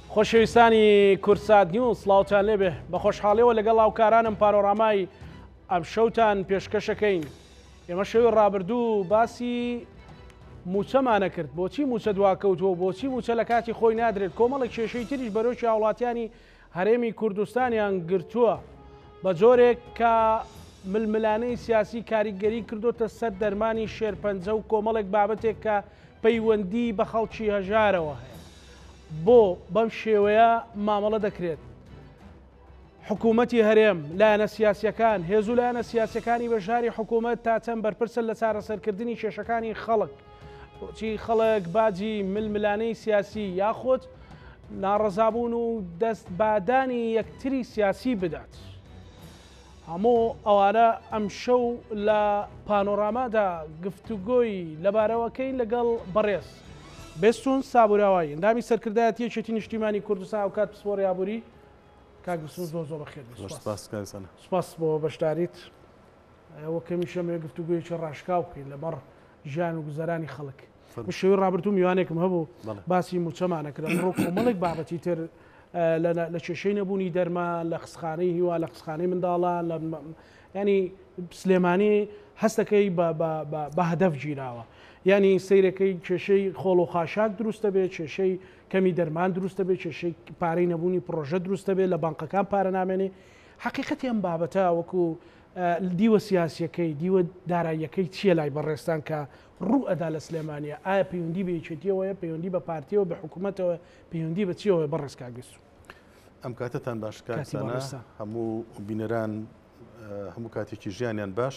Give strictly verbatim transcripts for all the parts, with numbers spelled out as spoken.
خۆشەویستانی کورسات نیوز سڵاوتان لێبێ بە خۆشحاڵیەوە لەگەڵ هاوکارانم پانۆرامای ئەم شەوتان پێشکەشەکەین. ئێمە شەوی ڕابردوو باسی موچەمانە کرد، بۆچی موچە دواکەوتەوە، بۆچی موچە لە کاتی خۆی نادرێت. کۆمەڵێک کێشەی تریش بەرەوشی هاوڵاتیانی هەرێمی کوردستانیان گرتووە بە جۆرێک کە ململانەی سیاسی کاریگەری کردوتە سەر دەرمانی شێرپەنجە و کۆمەڵێک بابەتێک کە پەیوەندی بە خەڵکی هەژارەوە هەیە. بۆ بەم شێوەیە مامەڵە دەکرێت حکوومەتی هەرێم لایەنە سیاسیەکان هێز و لایەنە سیاسەکانی بەشداری حکوومەت تا چەند بەرپرسن لە چارەسەرکردنی کێشەکانی خەڵک، بۆچی خەڵک باجی ململانەی سیاسی یاخۆت ناڕەزابوون و دەست بادانی یەکتری سیاسی بدات. هەموو ئەوانە ئەم شەو لە پانۆرامادا گفتوگۆی لەبارەوەکەین لەگەڵ بەڕێز بێستون سابووراوایی ئەندامی سەرکردایەتی یەکێتی نیشتیمانی کوردستان و کات پسپۆڕ یابووری. کاک بێستون زۆر زۆر بەخێر بێت. سوپاس بۆ بەشداریت. ئەوە کەمیشە مێ گفتوگویەکی ڕاشکاو بکەین لەبەر ژیان و گوزەرانی خەڵک. شەوی ڕابردوو میوانێکم هەبوو باسی موچەمانە کرد. ڕۆ کۆمەڵێک بابەتی تر لە کێشەی نەبوونی دەرما لە قسەخانەی هیوا لە قسەخانەی منداڵان لە ینی سلێمانی هەستەکەی بە هەدەف گیراوە. ینی سیرەکەی کێشەی خۆڵ و خاشاک دروستە بێت، کێشەی کەمی دەرمان دروستە بێت، کێشەی پارەی نەبوونی پرۆژە دروستە بێت، لە بانقەکان پارە نامێنێ. حەقیقەتی ئەم بابەتە وەکو دیوە سیاسیەکەی دیوە داراییەکەی چییە لای بەڕێستان کە ڕوو ئەدا لە سلێمانیە؟ ئایا پەیوەندی بە یەکێتیەوەیە، پەیوەندی بە پارتیەوە، بە حکوومەتەوە، پەیوەندی بە چیەوە؟ بەڕێز کاک بێستون. ئەم کاتتان باش کاتانە هەموو بینەران هەموو کاتێکی ژیانیان باش.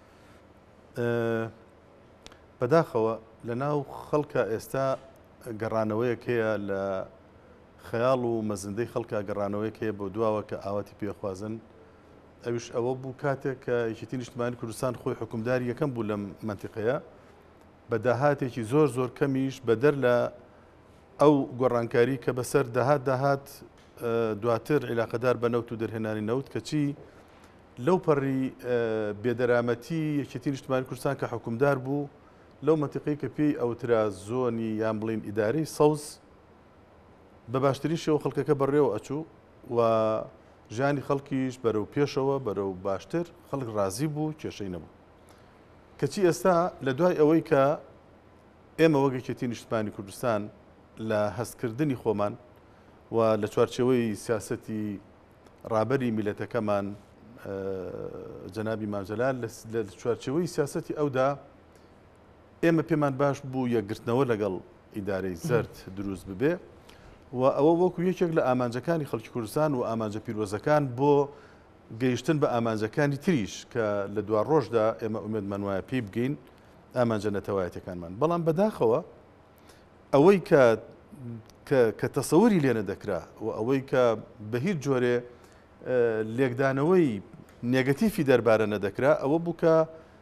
بەداخەوە لە ناو خەڵکە ئێستا گەڕانەوەیەک هەیە لە خەیاڵ و مەزندەی خەڵکە گەڕانەوەیەک هەیە بۆ دواوە کە ئاواتی پێخوازن. ئەوش ئەوە بوو کاتێک کە یەکێتی نیشتیمانی کوردستان خۆی حکومداری یەکەم بوو لەم منتیقەیە بە داهاتێکی زۆر زۆر کەمیش بەدەر لە ئەو گۆڕانکاری کە بەسەر داهات داهات دواتر عیلاقەدار بە نەوت و دەرهێنانی نەوت کەچی لەو پەڕی بێدەرامەتی یەکێتی نیشتیمانی کوردستان کە حکومدار بوو لەو منتیقەی کە پێی ئەوترا زۆنی یان بڵین ئیداری سەوز بە باشترین شێوە خەڵکەکە بەڕێوە ئەچوو و ژیانی خەڵکیش بەرەو پێشەوە بەرەو باشتر خەڵک ڕازی بوو، کێشەی نەبوو. کەچی ئێستا لە دوای ئەوەی کە ئێمە وەک یەکێتی نیشتیمانی کوردستان لە هەستکردنی خۆمان و لە چوارچێوەی سیاسەتی ڕابەری میلەتەکەمان جەنابی مامجەلال لە چوارچێوەی سیاسەتی ئەودا ئێمە پێمان باش بوو یەکگرتنەوە لەگەڵ ئیدارەی زەرد دروست ببێ و ئەوە وەکو یەکێک لە ئامانجەکانی خەڵکی کوردستان و ئامانجە پیرۆزەکان بۆ گەیشتن بە ئامانجەکانی تریش کە لە دوا ڕۆژدا ئێمە ئومێدمان وایە پێی بگەین ئامانجە نەتەوایەتەکانمان. بەڵام بەداخەوە ئەوەی کە کە تەسەووری لێنە دەکرا و ئەوەی کە بە هیچ جۆرێ لێکدانەوەی نێگەتیفی دەربارە نەدەکرا ئەوە بوو کە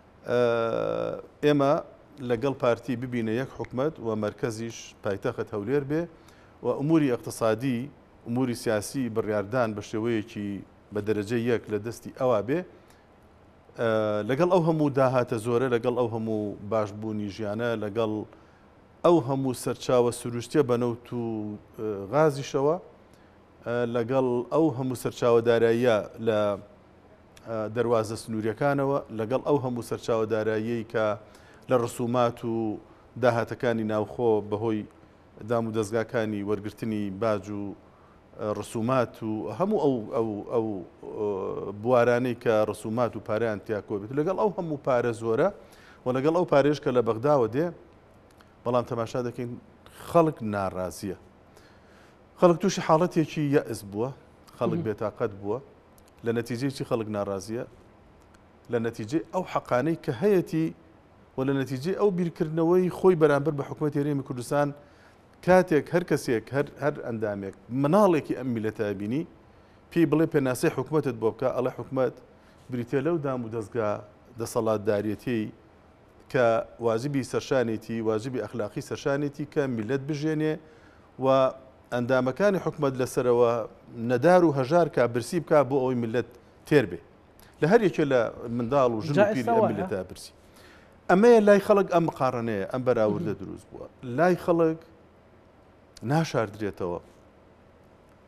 ئێمە لەگەڵ پارتی ببینە یەک حکومەت و مەرکەزیش پایتەخت هەولێر بێ و ئوموری اقتصادی ئوموری سیاسی بڕیاردان بە شێوەیەکی بە دەرەجە یەک لە دەستی ئەوا بێ لەگەڵ ئەو هەموو داهاتە زۆرە، لەگەڵ ئەو هەموو باشبوونی ژیانە، لەگەڵ ئەو هەموو سەرچاوە سروشتیە بە نەوت و غازیشەوە، لەگەڵ ئەو هەموو سەرچاوەداراییە لە دەواازە سنووریەکانەوە، لەگەڵ ئەو هەموو سەرچاوەدارایی کە لە ڕسومات و داهاتەکانی ناوخۆ بەهۆی دام و دەستگاکانی وەرگرتنی باج و ڕسومات و هەموو ئەو بوارانەی کە ڕسومات و پارەیان تیاکۆ بێت، لەگەڵ ئەو هەموو پارە زۆرە و لەگەڵ ئەو پارێش کە لە بەغداوە دێ، بەڵام تەماشا دەکەین خەڵک ناڕازیە. خەڵک تووشی حاڵەتێکی یەئس بووە، خەڵک بێتاقەت بووە. لە نەتیجەی چی خەڵک ناڕازیە؟ لە نەتیجەی ئەو حەقانەی کە هەیەی و لە نەتیجەی ئەو بیرکردنەوەی خۆی بەرامبەر بە حکوومەتی هەرێمی کوردستان کاتێک هەر کەسێک هەر ئەندامێک مناڵێکی ئەم میلەتە بینی پێی بڵێ پێناسەی حکوومەتت بۆ بکە، ئەڵێ حکوومەت بریتێ لەو دام و دەستگا دەسەڵاتدارەتی کە واجبی سەرشانێتی واجبی ئەخلاقی سەرشانێتی کە میلەت بژێنێ و ئەندامەکانی حکوومەت لەسەرەوە نەدار و هەژار کا برسی بکە بۆ ئەوەی میلەت تێر بێ لە هەر یەکێ لە منداڵ و ژن و پیری ئەم میلەتە برسی. ئەمەیە لای خەڵک ئەم مقارنەیە ئەم بەراوردە دروست بووە. لای خەڵک ناشاردرێتەوە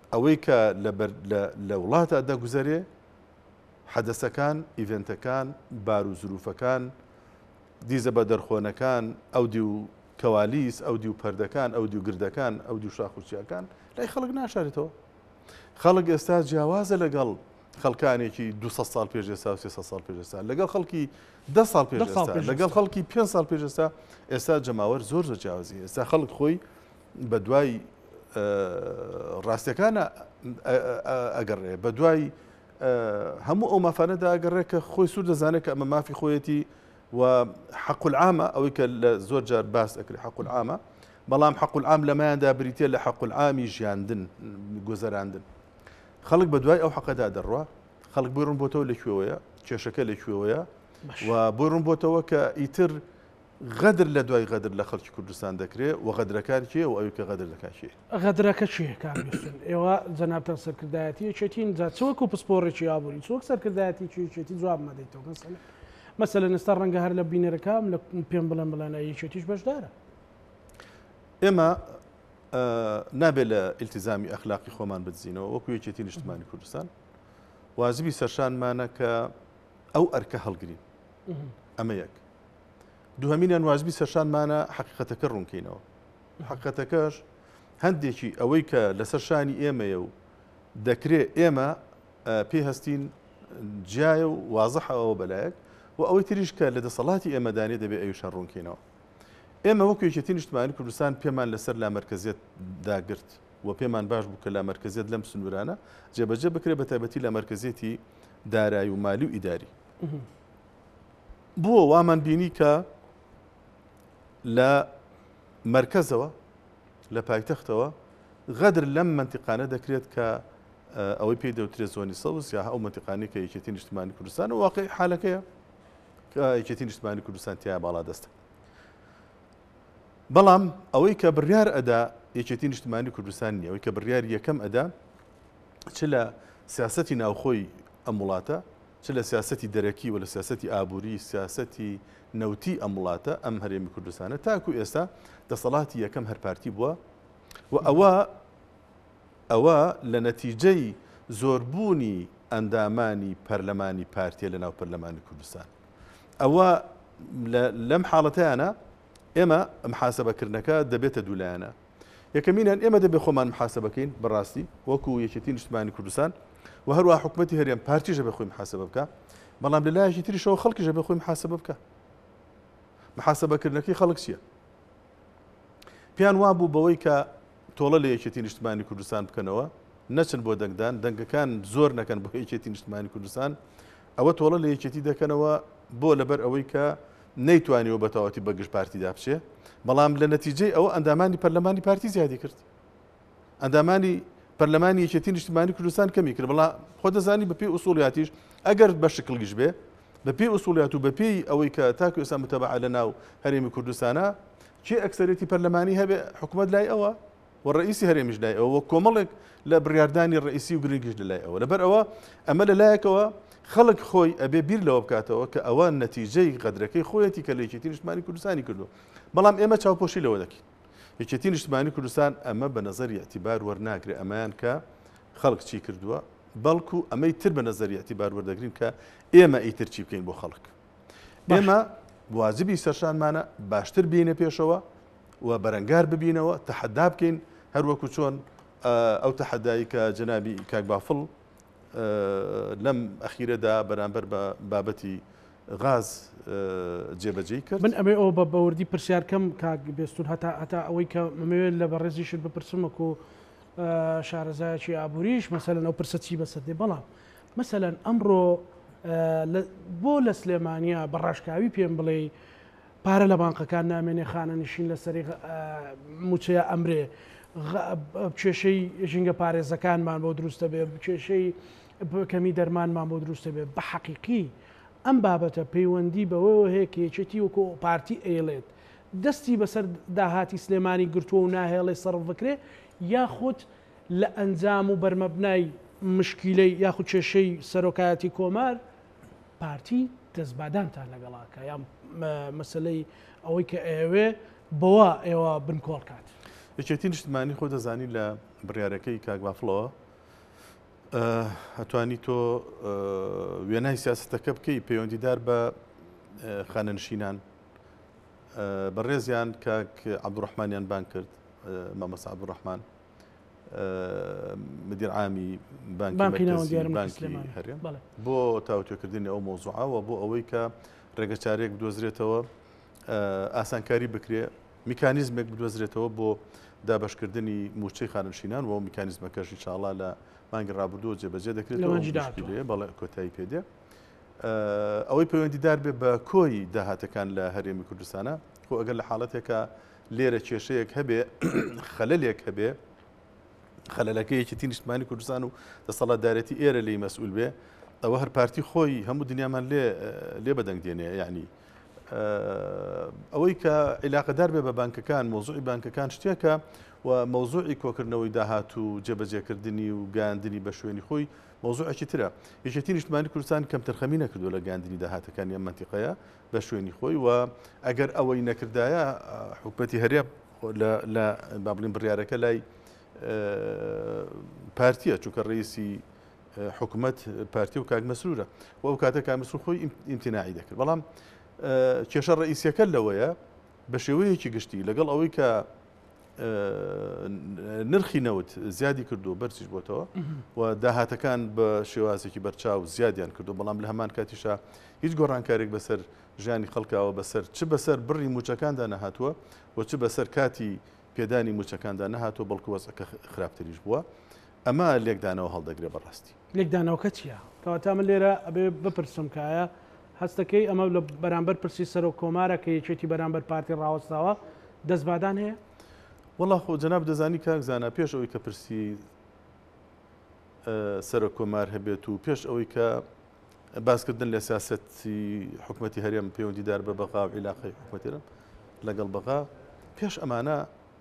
ئەوەی کە لە وڵاتە دەگوزارێ حەدەسەکان ئیڤنتەکان بار و زروفەکان دیزە بە دەرخۆنەکان ئەو دی و کەوالیس ئەو دی و پەردەکان ئەو دی و گردەکان ئەو دی و شاخورچیەکان لای خەڵک ناشارێتەوە. خەڵک ئێستا جیاوازە لەگەڵ خەڵکانێکی دو ساڵ پێش ئێستا و سێ ساڵ پێش ئێستا لەگەڵ خەڵکی ده ساڵ پێش ئێستا لەگەڵ خەڵکی پێنج ساڵ پێش ئێستا ئێستا جەماوەر زۆر زۆر جیاوازی. ئێستا خەڵک خۆی بە دوای ڕاستیەکانە ئەگەڕێ بە دوای هەموو ئەو مافانەدا ئەگەڕێ کە خۆی سوور دەزانێت کە ئەمە مافی خۆیەتی و حەق العامە ئەوەی کە لە زۆر جار باس ئەکرێ حەق العامە بەڵام حەق العام لەمایاندا بریتێ لە حەق العامی ژیاندن گوزەراندن. خەڵک بە دوای ئەو حەقەدا دەڕوا خەڵک بۆی ڕوون بۆتەوە لەکوێوەیە کێشەکە لەکوێوەیە و بۆی ڕوون بۆتەوە کە ئیتر غەدر لە دوای غەدر لە خەڵکی کوردستان دەکرێت و غەدرەکان کێ و ئەوی کە غەدر دەکات کێ غەدرەکە چیە کامیستن ئێوە جەنابتە سەرکردایەتی چێتین جا چۆک و پسپۆڕێکی ئابووری چۆک سەرکردایەتی چێتی جواب مەدەیتەوە مەسەلە مەسەلەن ئێستا ڕەنگە هەر لە بینەرەکەم لە پێم بڵێن بڵێنە یەکێتیش بەشدارە. ئێمە نابێت لە ئیلتیزامی ئەخلاقی خۆمان بدزینەوە وەکو یەکێتی نیشتمانی کوردستان واجبی سەرشانمانە کە ئەو ئەرکە هەڵگرین ئەمە یەک. دووهەمینیان واجبی سەرشانمانە حەقیقەتەکە ڕوونکەینەوە. حەقیقەتەکەش هەندێکی ئەوەی کە لەسەر شانی ئێمەیە و دەکرێت ئێمە پێی هەستین جیایە و وازەحەوە بەلایەک و ئەوەی تریش کە لە دەسەڵاتی ئێمەدانێ دەبێت ئەویشان ڕوونکەینەوە. ئێمە وەکو یەکێتی نیشتمانی کوردستان پێمان لەسەر لا مەرکەزیەت داگرت و پێمان باش بوو کە لا مەرکەزیەت لەم سنوورانە جێبەجێ بکرێت بە تایبەتی لە مەرکەزیەتی دارایی و مالی و ئیداری. بووە وامان بینی کە لە مەرکەزەوە لە پایتەختەوە غەدر لەم منتیقانە دەکرێت کە ئەوەی پێی دەوترێت زۆنی سەوز یا ئەو منتیقانی کە یەکێتی نیشتمانی کوردستان و واقعی حالەکەیە کە یەکێتی نیشتمانی کوردستان تیا باڵا دەستە. بەڵام ئەوەی کە بڕیار ئەدا یەکێتی نیشتمانی کوردستان نیە ئەوەی کە بڕیار یەکەم ئەدا چ لە سیاسەتی ناوخۆی ئەم وڵاتە چ لە سیاسەتی دەرەکی و لە سیاسەتی ئابووری سیاسەتی نەوتی ئەم وڵاتە ئەم هەرێمی کوردستانە تاکو ئێستا دەسەڵاتی یەکەم هەر پارتی بووە و ئەوە ئەوە لە نەتیجەی زۆربوونی ئەندامانی پەرلەمانی پارتیە لە ناو پەرلەمانی کوردستان. ئەوە لەم حاڵەتیانە ئێمە محاسبەکردنەکە دەبێتە دوولایەنە. یەکەمینیان ئێمە دەبێت خۆمان محاسبەکەین بەڕاستی وەکو یەکێتی نیشتمانی کوردستان و هەروە حکومەتی هەرێم پارتیژە بە خۆی محاسبە بکە بەڵام لە لایەکی تریشەوە خەڵکیژە بە خۆی محاسبە بکە. محاسبەکردنەکەی خەڵک چییە؟ پیان وا بوو بەوەی کە تۆڵە لە یەکێتی نیشتمانی کوردستان بکەنەوە نەچن بۆ دەنگدان دەنگەکان زۆر نەکەن بۆ یەکێتی نیشتمانی کوردستان ئەوە تۆڵە لە یەکێتی دەکەنەوە بۆ لەبەر ئەوەی کە نەیتوانیەوە بە تەواوەتی بەگشت پارتیدا بچێ بەڵام لە نەتیجەی ئەوە ئەندامانی پەرلەمانی پارتی زیادی کرد. ئەندامانی پەرلەمانی یەکێتی نیشتمانی کوردستان کەمی کرد بەڵام خۆ دەزانی بە پێی ئوسوڵیاتیش ئەگەر بە شکڵیش بێ بە پێی ئوسوڵیات و بە پێی ئەوەی کە تاکو ئێستا متەبەع لە ناو هەرێمی کوردستانە کێ ئەکسەرێتی پەرلەمانی هەبێ حکوومەت لای ئەوە و ڕئیسی هەرێمیش لای ئەوە کۆمەڵێک لە بڕیاردانی ڕئیسی و گرنگیش لای ئەوە لەبەر ئەوە ئەمە لەلایەکەوە خەڵک خۆی ئەبێ بیر لەوە بکاتەوە کە ئەوە نەتیجەی غەدرەکەی خۆیەتی کە لە یەکێتی نیشتمانی کوردستانی کردو بەڵام ئێمە چاوپۆشی لەوە دەکەین. یەکێتی نیشتمانی کوردستان ئەمە بە نەزەری ئەعتیبار وەرناگرێ ئەمەیان کە خەڵک چی کردووە بەڵکو ئەمەی تر بە نەزەری ئەعتیبار وەردەگرین کە ئێمە ئیتر چی بکەین بۆ خەڵک. ئێمە واجبی سەرشانمانە باشتر بینە پێشەوە و بەرەنگار ببینەوە تەحەدا بکەین هەروەکو چۆن ئەو تەحەدایی کە جەنابی کاک بافڵ لەم ئەخیرەدا بەرامبەر بە بابەتی غاز جێبەجێ کرد. من ئەمێ ئەو بە بەوردی پرسیارکەم کاک بێستون هەتا هەتا ئەوەی کە مەوێت لە بەڕێزیشت بپرسمەکە و شارەزایەکی ئابووریش مەسەلەن ئەو پرسەچی بەسەردێ بەڵام مەسەلەن ئەمڕۆ بۆ لە سلێمانیا بەڕاشکاوی پێم بڵێ پارە لە بانقەکان نامێنێ خانە نشین لەسەری موچەیە ئەمرێ کێشەی ژینگە پارێزەکانمان بۆ دروستە بێ کێشەی کەمی دەرمانمان بۆ دروستە بێ بە حەقیقی ئەم بابەتە پەیوەندی بەوەوە هەیە کە یەکێتی وەکو پارتی ئێڵێت دەستی بەسەر داهاتی سلێمانی گرتووە و ناهێڵێ سەرف بکرێ یاخود لە ئەنجام و بەرمەبنای مشکیلەی یاخود کێشەی سەرۆکایەتی کۆمار پارتی دەستبادانتان لەگەڵاکە یان مەسلەی ئەوەی کە ئێوێ بەوە ئێوە بنکۆڵ کات. یەکێتی نیشتمانی خۆ دەزانی لە بڕیارەکەی کاگبافڵەوە ئەتوانی تۆ وێنای سیاسەتەکە بکەی پەیوەندیدار بە خانەنشینان بەڕێزیان کاک عەبدوڕەحمانیان بان کرد مامەستا عەبدوڕەحمان مدیر عامی بانکی بانکی هەرێم بۆ تاوتوێکردنی ئەو مۆزوعەوە بۆ ئەوەی کە ڕێگەچارێک بدۆزرێتەوە ئاسانکاری بکرێ میکانیزمێک بدۆزرێتەوە بۆ دابشکردنی موچەی خانەنشینان و میکانیزمەکەش ئینشاءڵڵا لە مانگی ڕابردووە جێبەجێ دەکرێتەوە بەڵێ کۆتایی پێدێ ئەوەی پەیوەندیدار بێ بە کۆی داهاتەکان لە هەرێمی کوردستانە خۆ ئەگەر لە حاڵەتێکە لێرە کێشەیەک هەبێ خەلەلێک هەبێ خەلەلەکە یەکێتی نیشتمانی کوردستان و دەسەڵاتدارەتی ئێرە لێی مەسئول بێ ئەوە هەر پارتی خۆی هەموو دنیامان لێ لێ بەدەنگ دێنێ یعنی ئەوەی کە عیلاقەدار بێ بە بانکەکان مۆزوعی بانکەکان شتێکە و مەوزوعی کۆکردنەوەی داهات و جێبەجێکردنی و گاندنی بە شوێنی خۆی مۆزوعێکی ترە یەکێتی نیشتمانی کوردستان کەم تەرخەمی نەکردو لە گاندنی داهاتەکانی ئەم مەنتیقەیە بە شوێنی خۆی و ئەگەر ئەوەی نەکردایە حکومەتی هەرێم لە با بڵین بڕیارەکە لای پارتیە چونکە ڕئیسی حکومەت پارتی و کاک مەسرورە و ئەو کاتە کاک مەسرور خۆی ئیمتیناعی دەکرد بەڵام کێشە ڕئیسیەکە لەوەیە بە شێوەیەکی گشتی لەگەڵ ئەوەی کە نرخی نەوت زیادی کردو بەرزیش بۆتەوە و داهاتەکان بە شێوازێکی بەرچاو زیادیان کردو بەڵام لە هەمان کاتیشا هیچ گۆڕانکارێک بەسەر ژیانی خەڵکاوە بەسەر چ بەسەر بڕی موچەکاندا نەهاتووە و چ بەسەر کاتی پێدانی موچەکاندا نەهاتوە بەڵکو وەزەکە خراپتریش بووە ئەمە لێکدانەوە هەڵدەگرێت بەڕاستی لێکدانەوەکە چییە؟ کەواتە من لێرە ئەبێ بپرسم کایە هەستەکەی ئەمە لە بەرامبەر پرسی سەر و کۆمارە کە یەکێتی بەرامبەر پارتی ڕاوەستاوە دەستبادان هەیە؟ وەڵا خۆ جەناب دەزانی کاک زانا پێش ئەوەی کە پرسی سەر و کۆمار هەبێت و پێش ئەوەی کە باسکردن لە سیاسەتی حکومەتی هەرێم پەیوەندیدار بە بەقا و عیلاقەی حکومەتیرم لەگەڵ بەقا پێش ئەمانە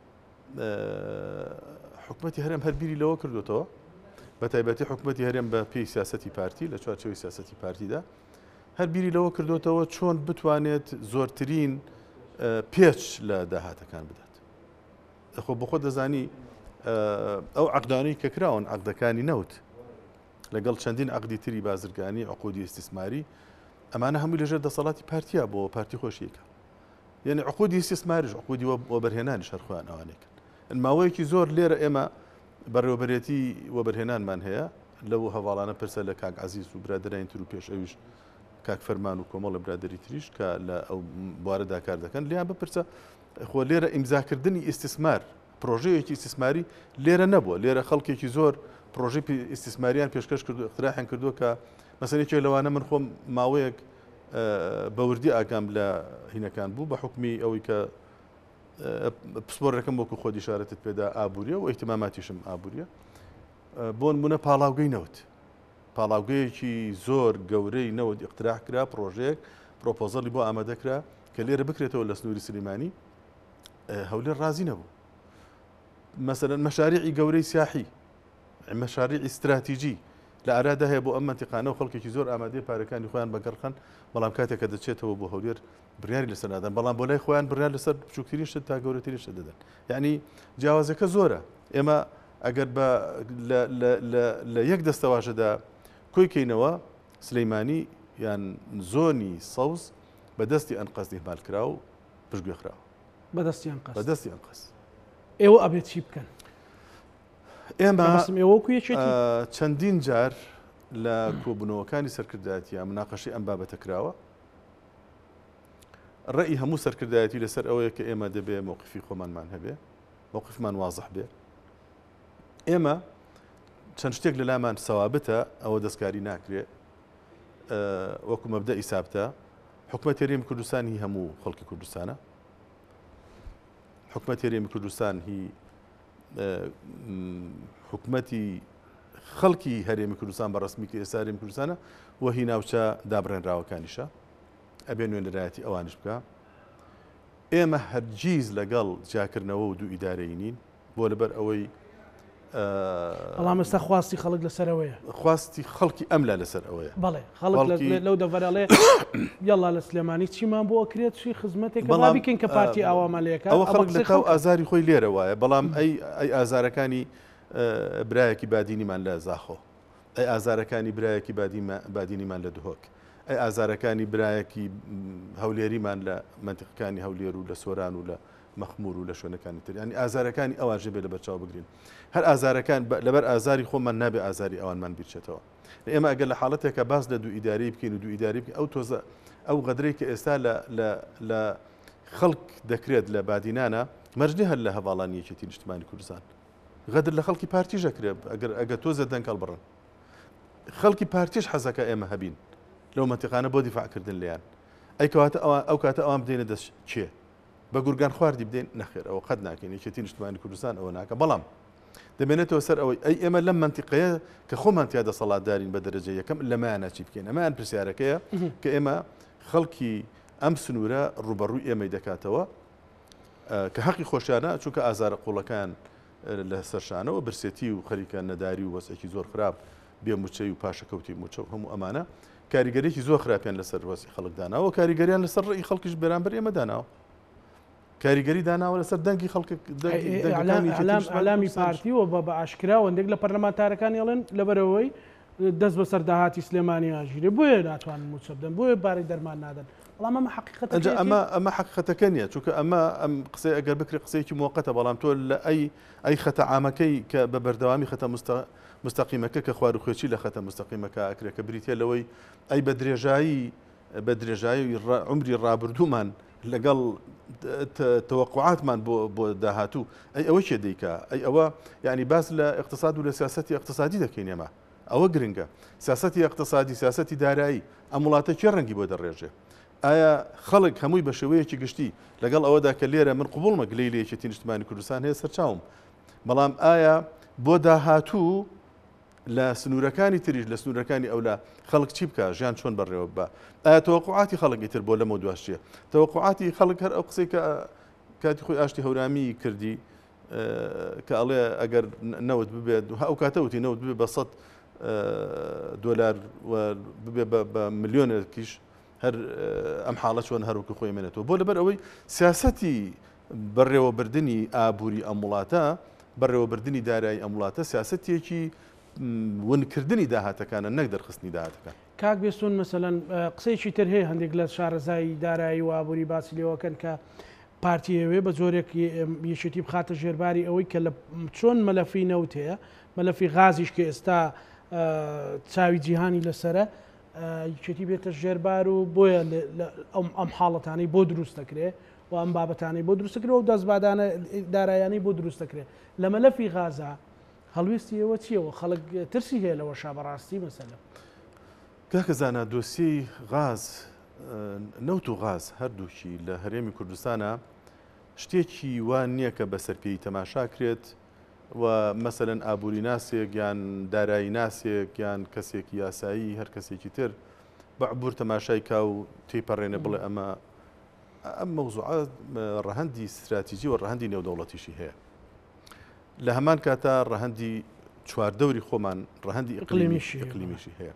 حکومەتی هەرێم هەربیری لەوە کردوێتەوە بە تایبەتی حکومەتی هەرێم بە پێی سیاسەتی پارتی لە چوارچێوەی سیاسەتی پارتیدا هەربیری لەوە کردوێتەوە چۆن بتوانێت زۆرترین پێچ لە داهاتەکان بدات خۆ بۆ خۆ دەزانی ئەو عەقدانەی کە کراون عەقدەکانی نەوت لەگەڵ چەندین عەقدی تری بازرگانی عقودی ئیستیسماری ئەمانە هەمووی لەژێر دەسەڵاتی پارتیە بۆ پارتی خۆشیەکە یعنی عقودی ئیستیسماریش عقودی وەبەرهێنانیش هەر خۆیان ئەوانێکن ماوەیەکی زۆر لێرە ئێمە بەڕێوەبەرێتی وەبەرهێنانمان هەیە لەو هەواڵانە پرسە لە کاک عەزیز و برادەرانی تر و پێش ئەویش کاک فەرمان و کۆمەڵە برادەری تریش کە لە ئەو بوارەدا کار دەکەن لیان بپرسە خۆ لێرە ئیمزاکردنی ئیستیسمار پرۆژەیەکی ئیستیسماری لێرە نەبووە لێرە خەڵکێکی زۆر پرۆژەی ئیستیسماریان پێشکەش کردو اقتراحیان کردووە کە مەسەلێکی لەوانە من خۆم ماوەیەک بەوردی ئاگام لە هینەکان بوو بە حکمی ئەوەی کە پسپۆرەکەم وەکو خۆ ئیشارەتت پێدا ئابووریە و ئیحتیماماتیشم ئابووریە بۆ نمونە پاڵاوگەی نەوت پاڵاوگەیەکی زۆر گەورەی نەوت اقتراح کرا پرۆژەیەک پرۆپۆزەڵی بۆ ئامادەکرا کە لێرە بکرێتەوە لە سنووری سلێمانی هەولێر ڕازی نەبوو مەسەلەن مەشاریعی گەورەی سیاحی مەشاریعی استراتیجی لە ئارادا هەیە بۆ ئەم مەنتیقانە و خەڵکێکی زۆر ئامادەی پارەکانی خۆیان بەگەڕخەن بەڵام کاتێککە دەچێتەوە بۆ هەولێر بڕیاری لەسەر نادەن بەڵام بۆ لای خۆیان بڕیار لەسەر بچووکترین شت تا گەورەترین شت دەدەن یعنی جیاوازەکە زۆرە ئێمە ئەگەر لە یەک دەستەواژەدا کۆیکەینەوە سلەیمانی یان زۆنی سەوز بەدەستی ئەنقەز دیهمالکرا و پشتگوێخراوە بەدەستیان قەس بەدەستی ئەنقەز ئێوە ئەبێت چی بکەن ئێمە ئێوەکویەکی چەندین جار لە کۆبوونەوەکانی سەرکردایەتی مناقەشەی ئەم بابەتە کراوە ڕێی هەموو سەرکردایەتی لەسەر ئەوەیە کە ئێمە دەبێ مووقفی خۆمانمان هەبێ مووقفمان وازح بێ ئێمە چەند شتێک لە لامان سەوابتە ئەوە دەستکاری ناکرێت وەکو مەبدەئی سابتە حکومەت هەرێمی کوردستان هی هەموو خەڵکی کوردستانە حکومەت هەرێمی کوردستان هی حکومەتی خەڵکی هەرێمی کوردستان بە ڕسمی کە ئێستا هەرێمی کوردستانە و هی ناوچە دابڕێنراوەکانیشە ئەبێ نوێنەرایەتی ئەوانش بکە ئێمە هەرگیز لەگەڵ جاکردنەوە و دوو ئیدارەی نین بۆ لەبەر ئەوەی بەڵام ئێستا خواستی خەڵک لەسەرەوەیە خواستی خەڵکی ئەملا لەسەر ئەوەیە بەڵێ خەڵک لەو دەڤەرەڵێ یاڵا لە سلێمانی چیمان بۆ ئەکرێت چی خزمەتێک بڵابیکەین کە پارتی ئاوامەلەیەەکە ئەوە خەڵک لە تاو ئازاری خۆی لێرە وایە بەڵام ئەی ئەی ئازارەکانی برایەکی بادینیمان لە زاخۆ ئەی ئازارەکانی برایەکی بادینیمان لە دهۆک ئەی ئازارەکانی برایەکی هەولێریمان لە منتیقەکانی هەولێر و لە سۆران و لە مەخمور و لە شوێنەکانی تر ینی ئازارەکانی ئەوواژێ بێ لە بەرچاو بگرین هەر ئازارەکان لەبەر ئازاری خۆمان نابێ ئازاری ئەوانمان بیرچێتەوە ئێمە ئەگەر لە حاڵەتێکە باز لە دوو ئیداری بکەین و دوو ئیداری بکەین ئەو تۆزە ئەو غەدرەی کە ئێستا لە خەڵک دەکرێت لە بادینانە مەرجنی هەر لە هەواڵانی یەکێتی نیشتیمانی کوردستان غەدر لە خەڵکی پارتیژە کرێت ئەگەر ئەگە تۆزە دەنگەڵ بڕن خەڵکی پارتیش حەزەکە ئێمە هەبین لەو منتیقانە بۆ دیفاعکردن لێیان ئەی کەواتە ئەو کاتە ئەوان بدەینە دەست چێ بە گورگان خواردی بدەین نەخێر ئەوە قەت ناکەین یەکێتی نیشتیمانی کوردستان ئەوە ناکە بەڵام دەمێنێتەوە سەر ئەوەی ئەی ئێمە لەم منتیقەیە کە خۆمان تیا دەسەڵاتدارین بە دەرەجە یەکەم لەمایانە چی بکەین ئەمایان پرسیارەکەیە کە ئێمە خەڵکی ئەم سنوورە ڕوبەڕووی ئێمەی دەکاتەوە کە حەقی خۆشیانە چونکە ئازارە قوڵەکان لە سەرشانەوە برسێتی و خەریکە نەداری و وەسێکی زۆر خراپ بێ موچەی و پاشەکەوتی موچە و هەموو ئەمانە کاریگەرێکی زۆر خراپیان لەسەر وەسی خەڵک داناوە کاریگەریان لەسەر ڕێی خەڵکیش بەرامبەر ئێمە داناوە کاریگەری داناوە لەسەر دەنگی خەڵک ئەلامی پارتیەوە بە بە ئاشکرا وەندێک لە پەرلەمانتارەکانی ئەڵێن لەبەرەوەی دەست بەسەر داهاتی سلێمانی ئاژیرێ بۆیە ناتوانن موچە بدەن بۆیە بارەی دەرمان نادەن بەڵام ئەمە حقیقەت ئەمە ئەمە حقیقەتەکە نییە چونکە ئەمە ئەم قسەی ئەگەر بکرێت قسەیەکی موقەتە بەڵام تۆ لە ئەی ئەی خەتە عامەکەی کە بە بەردەوامی خەتە مستەقیمەکە کە خواروخێکی لە خەتە مستەقیمەکە ئەکرێت کە بریتە لەوەی ئەی بە درێژایی بە درێژایی عمری ڕابردوومان لەگەڵ تەوەقعاتمان بۆ بۆ داهاتوو ئەی ئەوە چێ دەیکا ئەی ئەوە یعنی باس لە اقتصاد و لە سیاسەتی اقتصادی دەکەین ئێمە ئەوە گرنگە سیاسەتی اقتصادی سیاسەتی دارایی ئەم وڵاتە چێ ڕەنگی بۆ دەڕێژێ ئایا خەڵک هەمووی بە شێوەیەکی گشتی لەگەڵ ئەوەدا کە لێرە من قبوڵمە گلەی لە یەکێتی نیشتیمانی کوردستان هەیە سەرچاوم بەڵام ئایا بۆ داهاتوو لە سنوورەکانی تریش لە سنوورەکانی ئەو لە خەڵک چی بکە ژیان چۆن بەڕێوە بە ئایا تەوەقعاتی خەڵکی تر بۆ لەمە دواشتیە تەوەقعاتی خەڵک هەر ئەو قسەی کە کاتی خۆی ئاشتی هەورامی کردی کە ئەڵێ ئەگەر نەوت ببێت ئەو کاتەوتی نەوت ببێ بە سەد دۆلار ببێ بە ملیۆنێکیش هەر ئەم حاڵە چۆن هەروکە خۆی منێتەوە بۆ لەبەر ئەوەی سیاسەتی بەڕێوەبردننی ئابووری ئەم وڵاتە بەڕێوەبردننی دارایی ئەم وڵاتە سیاسەتێکی ونکردنی داهاتەکانە نەک دەرخستنی داهاتەکان کاک بێستون مەسەلەن قسەیەکی تر هەیە هەندێک لە شارەزای دارایی و ئابووری باسی لێوەکەن کە پارتیەوێ بە جۆرێک یەکێتی بخاتە ژێرباری ئەوەی کە لە چۆن مەلەفی نەوت هەیە مەلەفی غازیش کە ئێستا چاوی جیهانی لەسرە یەکێتی بێتە ژێربار و بۆیە ئەم حاڵەتانەی بۆ دروست دەکرێت و ئەم بابەتانەی بۆ دروست دەکرێت و دەستبادانە دارایانەی بۆ دروست دەکرێت لە مەلەفی غازە هەڵویستی ئەوە چیەوە خەڵک ترسی هەیە لەوە شابەڕاستی مەسەلە کاکەزانە دۆسیی غاز نەوت و غاز هەردووکی لە هەرێمی کوردستانە شتێکی وان نییە کە بەسەرپێی تەماشا کرێت و مەسەلەن ئابووری ناسێک یان دارایی ناسێک یان کەسێکی یاسایی هەر کەسێکی تر بەعبور تەماشای کا و تێپەڕێنە بڵێ ئەمە ئەم مەوزوعات ڕەهەندی استراتیژی و ڕەهەندی نێودەوڵەتیشی هەیە لە هەمان کاتە ڕەهەندی چواردەوری خۆمان ڕەهەندی ئیقلیمیشی هەیە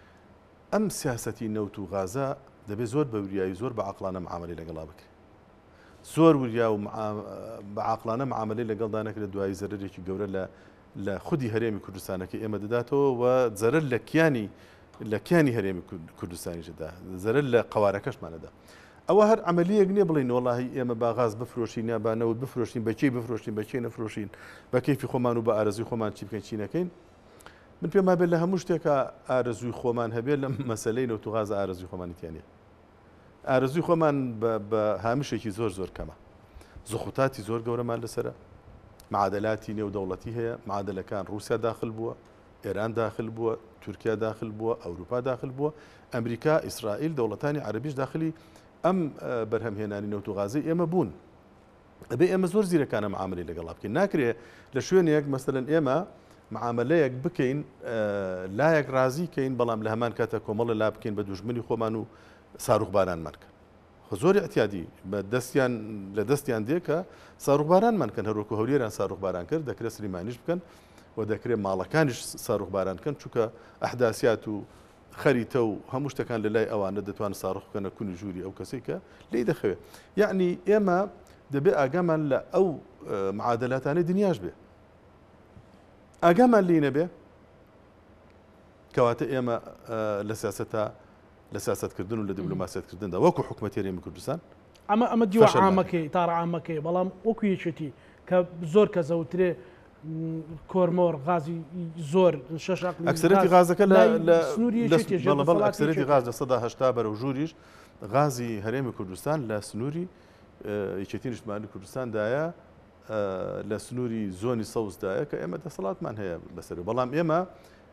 ئەم سیاسەتی نەوت و غازە دەبێت زۆر بە وریایی زۆر بە عەقڵانە معاملەی لەگەڵا بکرێت زۆر وریا و بە عەقڵانە معاملەی لەگەڵدا نەکرێت دوای زەرەرێکی گەورە لە لە خودی هەرێمی کوردستانەکە ئێمە دەداتەوە و زەرەر لە کیانی لە کیانی هەرێمی کوردستانیشدا زەرەر لە قەوارەکەشمانەدا ئەوە هەر عملیەک نییە بڵین وەڵاهی ئێمە با غاز بفرۆشین یا با نەوت بفرۆشین بەکێی بفرۆشین بەکێ نەفرۆشین بە کەیفی خۆمان و بە ئارەزوی خۆمان چی بکەین چی نەکەین من پێم وابێت لە هەموو شتێکە ئارەزوی خۆمان هەبێت لە مەسەلەی نەوت و غاز ئارەزوی خۆمانیتیانە ئارەزوی خۆمان بە هامشێکی زۆر زۆر کەمە زوخوتاتی زۆر گەورەمان لەسرە معادلاتی نێودەوڵەتی هەیە معادلەکان رووسیا داخل بووە ئێران داخل بووە تورکیا داخل بووە ئەوروپا داخل بووە ئەمریکا ئیسرائیل دەوڵەتانی عەربیش داخلی ئەم بەرهەمهێنانی نەوت و غازی ئێمە بوون ئەبێ ئێمە زۆر زیرەکانە معاملەی لەگەڵا بکەین ناکرێت لە شوێنێک مەسەلەن ئێمە معاملەیەک بکەین لایەک رازی کەین بەڵام لە هەمان کاتە کۆمەڵە لا بکەین بە دوژمنی خۆمان و ساروخبارانمان کەن خۆ زۆر احتیادی بە دەستیان لە دەستیان دێکە ساروخبارانمان کەن هەروەکو هەولێران ساروخباران کرد دەکرێت سلیمانیش بکەن و دەکرێت ماڵەکانیش ساڕوخبارانکەن چونکە ئەحداسیات و خەریتە و هەموو شتەکان لە لای ئەوانە دەتوان ساڕخ بکەنە کونی ژووری ئەو کەسێک کە لی دەخەوێت. یعنی ئێمە دەبێت ئاگامان لە ئەو معادلاتانەی دنیاش بێ، ئاگامان لی نەبێ کەواتە ئێمە لە سیاسەتە لە سیاستکردن و لە دیبلۆماسیەتکردندا وەکو حکوومەتی هەرێمی کوردستان ئەمە ئەمە دیوە عامەکەی تاڕە عامەکەی، بەڵام وەکو یەکێتی کە زۆر کە زەوترێ کۆرمۆر غازی زۆر شەش ئەکسەرەتی غازەکە لە ئەکسەرەتی غاز لە سەدا هەشتا بەرەو ژووریش غازی هەرێمی کوردستان لە سنووری یەکێتی نیشتیمانی کوردستاندایە لە سنووری زۆنی سەوزدایە کە ئێمە دەسەڵاتمان هەیە بەسەر، بەڵام ئێمە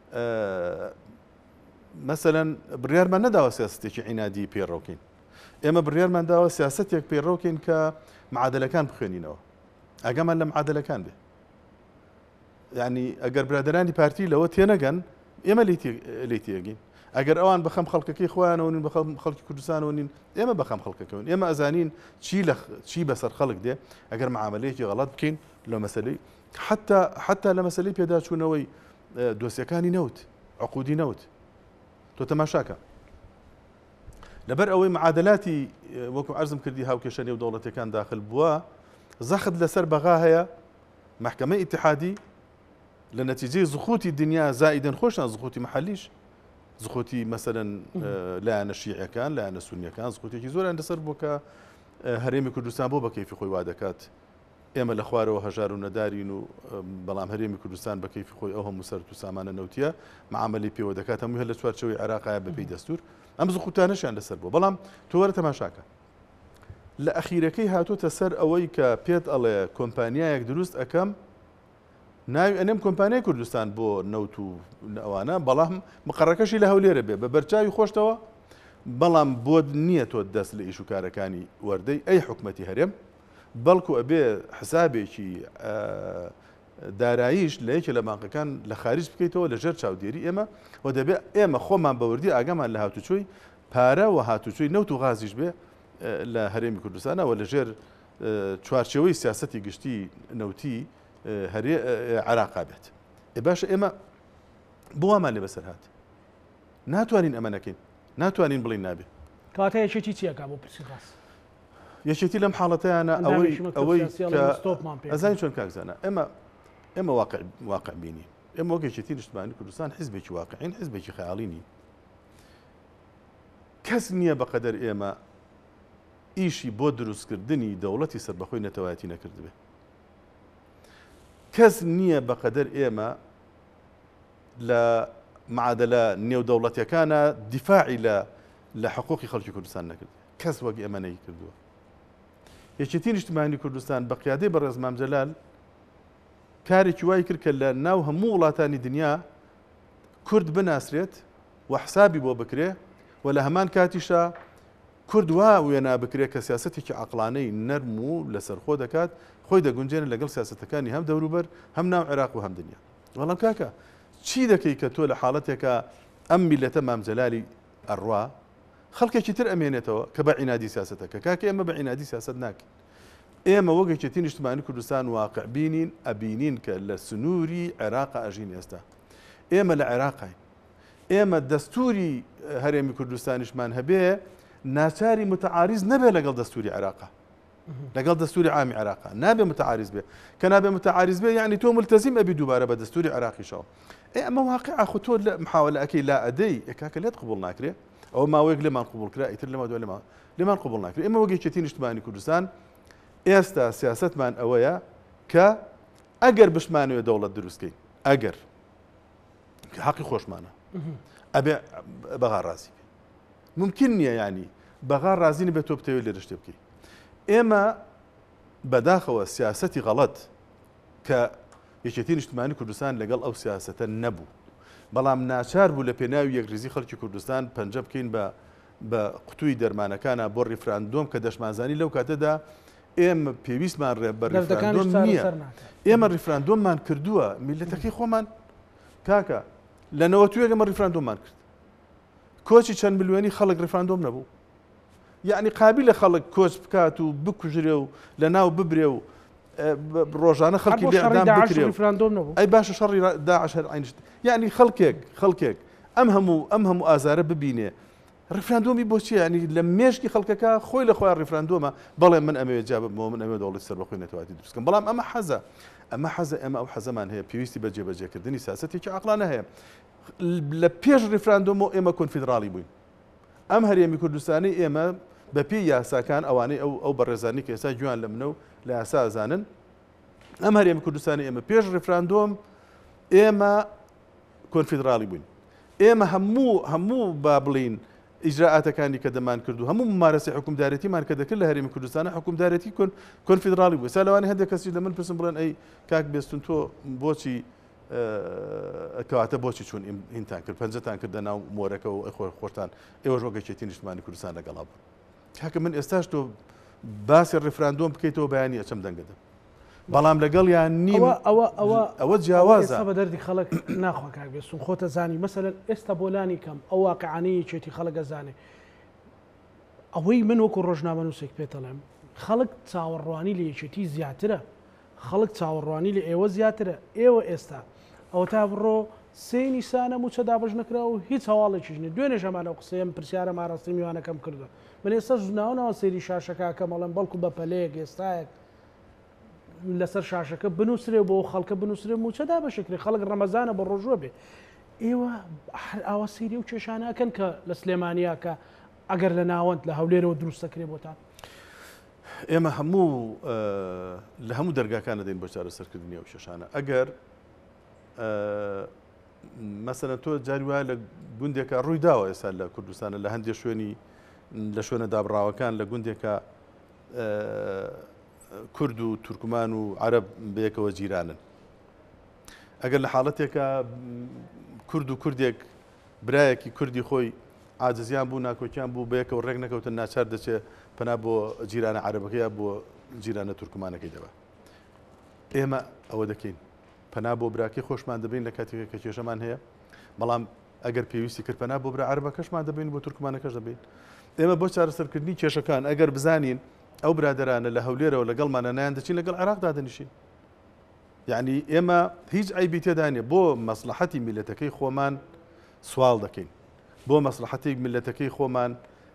مەسەلەن بڕیارمان نەداوە سیاستێکی عینادی پێڕۆکەین، ئێمە بڕیارمان داوە سیاستێک پێڕۆکەین کە معادلەکان بخوێنینەوە، ئەگەمان لە معادلەکان بێ. یعنی ئەگەر برادرانی پارتی لەوە تێنەگەن ئێمە لی تێگەین، ئەگەر ئەوان بەخەم خەڵکەکەی خۆیانەوە نین بەخەم خەڵکی کوردستانەوە نین ئێمە بەخەم خەڵکەکەون، ئێمە ئەزانین چی لە چی بەسەر خەڵک دێ ئەگەر معاملەیەکی غەڵەت بکەین لە مەسەلەی حتا حتا لە مەسەلەی پێداچوونەوەی دۆسیەکانی نەوت عقودی نەوت تۆ تەماشاکە لەبەر ئەوەی معادلاتی وەکو عەرزم کردی هاوکێشە نێو دەوڵەتەکان داخل بووە زەخت لەسەر بەغا هەیە محکەمەی ئیتحادی لە نەتیجەی زخوتی دنیا زائیدەن خۆشان زخوتی محلیش زخوتی مەسەلەن لایەنە شیعەکان لایەنە سونیەکان زخوتێکی زۆریان لەسەر بووە کە هەرێمی کوردستان بۆ بە کەیفی خۆی وا دەکات ئێمە لە خوارەوە هەژار و نەدارین و بەڵام هەرێمی کوردستان بە کەیفی خۆی ئەو هەموو سەرت و سامانە نەوتیە معاملەی پێوە دەکات هەمووی هەر لە چوارچەوەی عێراقایە بەپێی دەستور ئەم زخوتانەشیان لەسەر بووە. بەڵام تۆ وەرە تەماشاکە لە ئەخیرەکەی هاتوۆتە سەر ئەوەی کە پێت ئەڵێ کۆمپانیایەک دروست ئەەکەم ناوی ئەنێم کۆمپانیای کوردستان بۆ نەوت و ئەوانە، بەڵام مقڕەکەشی لە هەولێرە بێ بە بەرچاوی خۆشتەوە، بەڵام بۆ نییە تۆ دەست لە ئیش و کارەکانی وەردەی ئەی حکومەتی هەرێم، بەڵکو ئەبێ حسابێکی داراییش لە یەکێ لە بانقەکان لە خارج بکەیتەوە لەژێر چاودێری ئێمە و دەبێت ئێمە خۆمان بەوردی ئاگامان لە هاتوچۆی پارە و هاتوچۆی نەوت و غازیش بێ لە هەرێمی کوردستانەوە لەژێر چوارچەوەی سیاسەتی گشتی نەوتی هەرێ عێراقا بێت. ئێ باشە ئێمە بۆوامان لێ بەسەر هات ناتوانین ئەمە نەکەین، ناتوانین بڵین نابێ. کاتە یەکێتی چیەکە بۆ پرسی غاز؟ یەکێتی لەم حاڵەتەیانە ئەوەی ئەوەی ئەزانی چۆن کاکزانە ئێمە ئێمە واقع واقع بینی ئێمە وەک یەکێتی نیشتیمانی کوردستان حیزبێکی واقعین حیزبێکی خەیاڵی نین. کەس نییە بەقەدەر ئێمە ئیشی بۆ دروستکردنی دەوڵەتی سەربەخۆی نەتەوایەتی نەکردبێ. کەس نییە بەقەدەر ئێمە لە معادلە نێودەوڵەتیەکانە دیفاعی لە لە حقوقی خەڵکی کوردستان نەکرد، کەس وەک ئێمە نەی کردووە. یەکێتی نیشتیمانی کوردستان بە قیادەی بەڕێز مام جەلال کارێکی وای کرد کە لە ناو هەموو وڵاتانی دنیا کورد بناسرێت و حسابی بۆ بکرێ و لە هەمان کاتیشە کورد وا وێنا بکرێت کە سیاسەتێکی عەقڵانەی نەرم و لەسەرخۆ دەکات خۆی دەگونجێنە لەگەڵ سیاسەتەکانی هەم دەوروبەر هەم ناو عێراق و هەم دنیا. وەڵام کاکە چی دەکەی کە تۆ لە حاڵەتێکە ئەم میلەتە مام جەلالی ئەڕوا خەڵکێکی تر ئەمێنێتەوە کە بە عینادی سیاسەتەکە کاکە ئێمە بە عینادی سیاست ناکەین. ئێمە وەک یەکێتی نیشتیمانی کوردستان واقع بینین ئەبینین کە لە سنووری عێراقا ئەژین ئێستا ئێمە لە عێراقین، ئێمە دەستوری هەرێمی کوردستانیشمان هەبێ ناچاری متعارض نەبێ لەگەڵ دەستوری عێراقا لەگەڵ دەستوری عامی عێراقا نابێ متعارض بێ کە نابێ متعارض بێ یعنی تۆ ملتەزیم ئەبی دووبارە بە دەستوری عێراقیشەوە. ئێمە واقعا خۆ تۆ لە محاولەکەی لا ئەدەی کاکە لێت قبوڵ ناکرێ ئەوە ماوەیەک لێمان قبوڵ کرا ئیتر لەما دوای لێمان لێمان قبوڵ ناکرێ. ئێمە وەک یەکێتی نیشتیمانی کوردستان ئێستا سیاستمان ئەوەیە کە ئەگەر بشمانوێ دەوڵەت دروستکەین ئەگەر حەقی خۆشمانە ئەبێ بەغا ڕازی بێ ممکن نییە ینی بەغا ڕازی نەبێت تۆ بتەوێت لێرە شتێ بکەی. ئێمە بەداخەوە سیاسەتی غەڵەت کە یەکێتی نیشتیمانی کوردستان لەگەڵ ئەو سیاسەتە نەبوو، بەڵام ناچار بوو لە پێناوی یەکریزی خەڵکی کوردستان پەنجە بکەین بە بە قوتووی دەرمانەکانە بۆ ڕیفراندۆم کە دەشمانزانی لەو کاتەدا ئێمە پێویستمان ڕێ بە ڕیفراندۆم نییە. ئێمە ڕیفراندۆممان کردووە میلەتەکەی خۆمان کاکە لە نەوەتوێک ئەمە ڕیفراندۆممان کرد کۆچی چەند ملیۆنی خەڵک ڕیفراندۆم نەبوو، یعنی قابل لە خەڵک کۆچ بکات و بکوژرێ و لە ناو ببرێ و ڕۆژانە خەڵکی بێعدام بکرێ ریفراندۆم نەبوو ئەی باشە شەڕی داعش عینشت یعنی خەڵکێک خەڵکێک ئەم هەموو ئەم هەموو ئازارە ببینێ ڕفراندۆمی بۆچی ینی لە مێشکی خەڵکەکە خۆی لە خۆیان ڕفراندۆمە بەڵێ من ئەمەوێت جا بمەوە من ئەمێ دەوڵی سەر بەخۆی نەتەواتی دروستکەم بەڵام ئەمە حەزە ئەمە حەزە ئێمە ئەو حەزەمان هەیە پێویستی بە جێبەجێکردنی سیاسەتێکی عەقلانە هەیە لە پێش ڕفراندۆمەوە ئێمە کۆنفیدراڵی بووین ئەم هەرێمی کوردستانی ئێمە بە پێی یاساکان ئەوانەی ئەو ئەو بەڕێزانی کە ئێستا گویان لە منە و لە یاسا ئەزانن ئەم هەرێمی کوردستانی ئێمە پێش ڕفراندۆم ئێمە کۆنفیدراڵی بووین ئێمە هەموو هەموو با بڵین ئیجراعاتەکانی کە دەمان کردو هەموو ممارەسی حکومدارەتیمان کە دەکرد لە هەرێمی کوردستانە حکومدارەتی کۆنفیدراڵی بوو سا لەوانەیە هەندێک کەسی لە من پرسم بڵێن ئەی کاک بێستون تۆ بۆچی کەواتە بۆچی چوون هینتان کرد پەنجەتان کردە ناو مۆرەکە و خۆی خۆشتان ئێوە ژۆگەکێتی نیشتمانی کوردستان لەگەڵا بوو کاکە من ئێستاش تۆ باسی ڕفراندۆم بکەیتەوە بەیانی ئەچەم دەنگەدە بەڵام لەگەڵ یان نیم ئەوە ئەوە ئەوە جیاوازە بە دەردی خەڵک ناخوا کاک بێستون خۆتە زانی مەسەلەن ئێستا بۆلانی کەم ئەو واقعانەیە چێتی خەڵک ئەزانێ ئەوەی من وەکو ڕۆژنامە نووسێک پێتەڵێم خەڵک چاوەڕوانی لە یەکێتی زیاترە خەڵک چاوەڕوانی لە ئێوە زیاترە ئێوە ئێستا ئەو تا بڕۆ سێ نیسانە موچە دابش نکراوە و هیچ هەواڵێکیش نیە دوێنێ ژەمانە قسەیەم پرسیارە ماڕاستی میوانەکەم کردو من ئێستا ناوەوە سەیری شاشەکە کە مەڵێن بەڵکو بە پەلەیەک ئێستایەک لەسەر شاشەکە بنووسێ بۆ خەڵکە بنووسێ موچە دابشکری خەڵک ڕەمەزانە بە ڕۆژوە بێ ئێوە ئاوا سەیری و کێشانەکەن کە لە سلێمانیا کە ئەگەر لە ناوەند لە هەولێرەوە دروستەکرێ بۆتان ئێمە هەموو لە هەموو دەرگاکانە دەین بۆ چارەسەرکردنی ئەو کێشانە ئەگەر مەسەلەن تۆ جاری وایە لە گوندێکە ڕووی داوە ئێستا لە کوردستانە لە هەندێک شوێنی لە شوێنە دابڕاوەکان لە گوندێکە کورد و تورکمان و عەرەب بەیەکەوە جیرانن ئەگەر لە حاڵەتێکە کورد و کوردێک برایەکی کوردی خۆی عاجزیان بوو ناکۆکیان بوو بەیەکەوە ڕێک نەکەوتن ناچار دەچێت پەنا بۆ جیرانە عەرەبەکەیە بۆ جیرانە تورکمانەکەی دەبە ئێمە ئەوە دەکەین پەنا بۆ براکەی خۆشمان دەبین لە کاتێک کە کێشەمان هەیە بەڵام ئەگەر پێویستی کرد پەنا بۆ برا عەرەبەکەشمان دەبین بۆ تورکمانەکەش دەبین ئێمە بۆ چارەسەرکردنی کێشەکان ئەگەر بزانین ئەو برادرانە لە هەولێرەوە لەگەڵمانە نایان دەچین لەگەڵ عێراقدا دەنیشین یعنی ئێمە هیچ عیبی تێدا نیە بۆ مەسلحەتی میلەتەکەی خۆمان سوال دەکەین بۆ مەسلحەتی میلەتەکەی خۆمان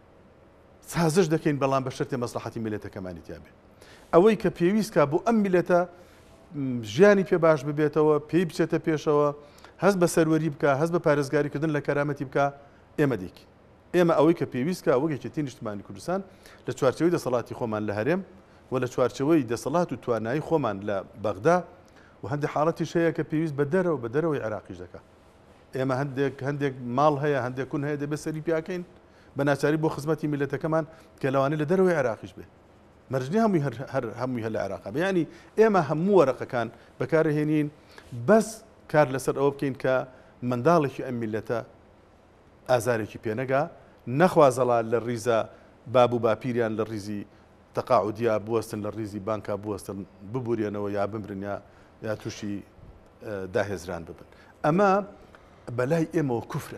سازش دەکەین بەڵام بە شەرتی مەسلحەتی میلەتەکەمانی تیا بێ ئەوەی کە پێویستکە بۆ ئەم میلەتە ژیانی پێ باش ببێتەوە پێی بچێتە پێشەوە هەست بە سەروەری بکە هەست بە پارێزگاریکردن لە کەرامەتی بکە ئێمە دیکی ئێمە ئەوەی کە پێویستکە ئەوەیەکێتی نیشتمانی کوردستان لە چوارچەوەی دەسەڵاتی خۆمان لە هەرێم و لە چوارچەوەی دەسەڵات و توانایی خۆمان لە بەغدا و هەندێک حاڵەتیش هەیە کە پێویست بە دەرەوە بە دەرەوەی عێراقیش دەکا ئێمە هەندێک هەندێک ماڵ هەیە هەندێک کون هەیە دەبێت سەری پیاکەین بە ناچاری بۆ خزمەتی میلەتەکەمان کە لەوانەیە لە دەرەوەی عێراقیش بێ مەرجنی هەمووی هەر هەمووی هەر لە عێراقا بەیانی ئێمە هەموو وەرەقەکان بەکارهێنین بەس کار لەسەر ئەوە بکەین کە منداڵێکی ئەم میلەتە ئازارێکی پێنەگا نەخوازەڵا لە ڕیزە باب و باپیریان لە ڕیزی تەقاعودیا بوەستن لە ڕیزی بانکا بوەستن ببورێنەوە یا بمرن یا یا تووشی داهێزران ببن ئەمە بەلای ئێمەوە کوفرە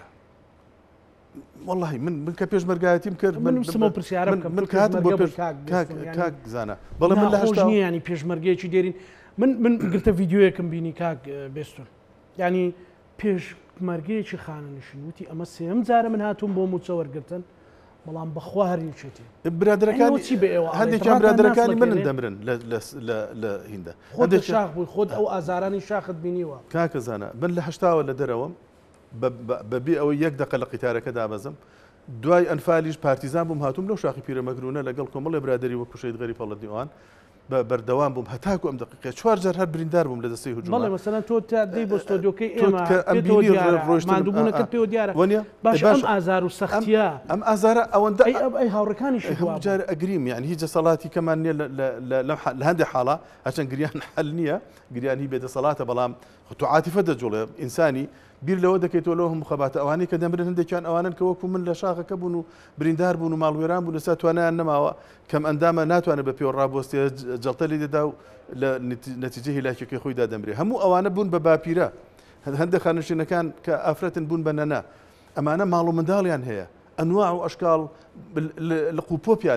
والله من من کە پێشمەرگایەتیم کرد من من کاتم بۆ کاک زانە بەڵێ من لە هەشتا ینی پێشمەرگەیەکی دێرین من من گرتە ڤیددیۆیەکم بینی کاک بێستون ینی پێشمەرگەیەکی خانەنشین وتی ئەمە سێم جارە من هاتووم بۆ موچە وەرگرتن بەڵام بەخوا هەریچێتی برادەکانی هەندێکیان برادەکانی من دەمرن لە هیندا خۆت شاخ بووی خۆت ئەو ئازارانی شاخت بینیوە کاکە زانە من لە هەشتاوە لە دەرەوەم بەبێ ئەوەی یەک دقە لە قیتارەکە دابەزم دوای ئەنفالیش پارتیزان بووم هاتووم لەو شاخی پیرەمەگرونە لەگەڵ کۆمەڵی برادری وەکو شەید غەریب هەڵەدیوان بە بەردەوام بووم هەتاکو ئەم دقیقە چوار جار هەر بریندار بووم لە دەستەی هجووم بەڵێ مەسەلەن تۆ تا دەی بۆ ستۆدیۆکەی ئێمە مادووبوونەکەت پێوە دیارە وەنیە باش ئەم ئازار و سەختیە ئەم ئازارە ئەوەندە ئەی هاوڕەکانیش جار ئەگریم یعنی هیچ دەسەڵاتی کەمان نییە لە هەندێک حاڵە هەرچەند گریان حەل نییە گریانی بێدەسەڵاتە بەڵام تو عاتیفە دەجوڵێ ئینسانی بیر لەوە دەکەیتەوە لەوە هەموو خەباتە ئەوانەی کە دەمرن هەندێکیان ئەوانن کە وەکو من لە شاخەکە بوون و بریندار بوون و ماڵوێران بوون لەسا توانیان نەماوە کەم ئەندامە ناتوانێت بە پێوە ڕابۆستێ جەڵتە لێ دەدا و لە نەتیجە هیلاکەکەی خۆیدا دەمرێ هەموو ئەوانە بوون بە باپیرە هەندێک خانشینەکان کە ئافرەتن بوون بە نەنا ئەمانە ماڵ و منداڵیان هەیە ئەنواع و ئەشکاڵ لە قوپۆپیان هەیە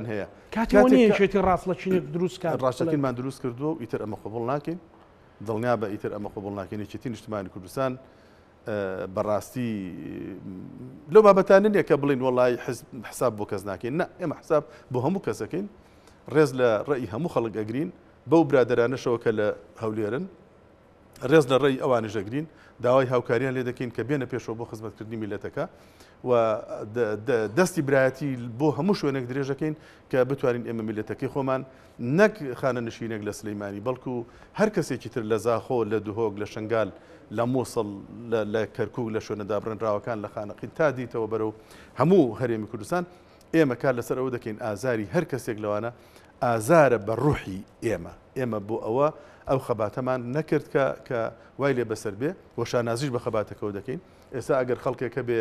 کاتێەوە نیەشێتی ڕاست لە چینێک دروست کات ڕاستەکەمان دروست کردووە و ئیتر ئەمە قبول ناکەین دڵنیا بە ئیتر ئەمە قبول ناکەین یەکێتی نیشتیمانی کوردستان بەڕاستی لەو بابەتانە نییە کە بڵین وەڵای حساب بۆ کەس ناکەین نه ئێمە حساب بۆ هەموو کەسەکەین ڕێز لە ڕێی هەموو خەڵک ئەگرین بەو برادرانەشەوە کە لە هەولێرن ڕێز لە ڕێی ئەوانش ئەگرین داوای هاوکاریان لێ دەکەین کە بێنە پێشەوە بۆ خزمەتکردنی میلەتەکە و دەستی برایەتی بۆ هەموو شوێنێک درێژەکەین کە بتوانین ئێمە میلەتەکەی خۆمان نەک خانە نشینێک لە سلەیمانی بەڵکو هەر کەسێکی تر لە زاخۆ لە دوهۆک لە شنگال لە مووسڵ لە کەرکوو لە شوێنەدا بڕێنراوەکان لە خانەقین تا دیتەوە بەرەو هەموو هەرێمی کوردستان ئێمە کار لەسەر ئەوە دەکەین ئازاری هەر کەسێک لەوانە ئازارە بە ڕوحی ئێمە ئێمە بۆ ئەوە ئەو خەباتەمان نەکرد کە کە وای لێ بەسەر بێ وەشانازیش بە خەباتەکەەوە دەکەین ئێستا ئەگەر خەڵکێکە بێ